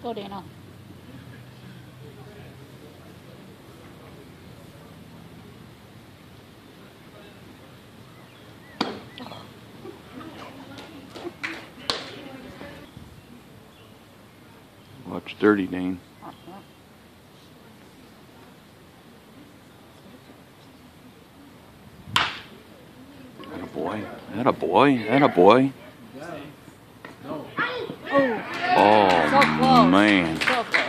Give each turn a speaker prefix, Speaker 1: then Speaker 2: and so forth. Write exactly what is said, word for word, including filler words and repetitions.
Speaker 1: Go, Dana.
Speaker 2: Watch dirty, Dane. Atta boy. Atta boy. Atta boy.
Speaker 1: Oh,
Speaker 2: Oh,
Speaker 1: so close.
Speaker 2: man.
Speaker 1: So close.